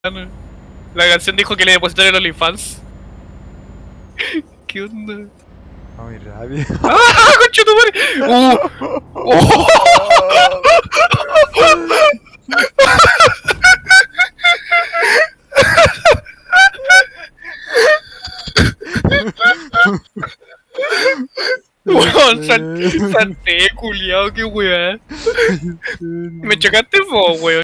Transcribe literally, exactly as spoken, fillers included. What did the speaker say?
La canción dijo que le depositaron el OnlyFans. ¿Qué onda? Ay, rabia. ¡Ah, conchetumare! ¡Uh! ¡Oh! Weón, salté, salté, culiao, qué weá. Me chocaste vos, weón.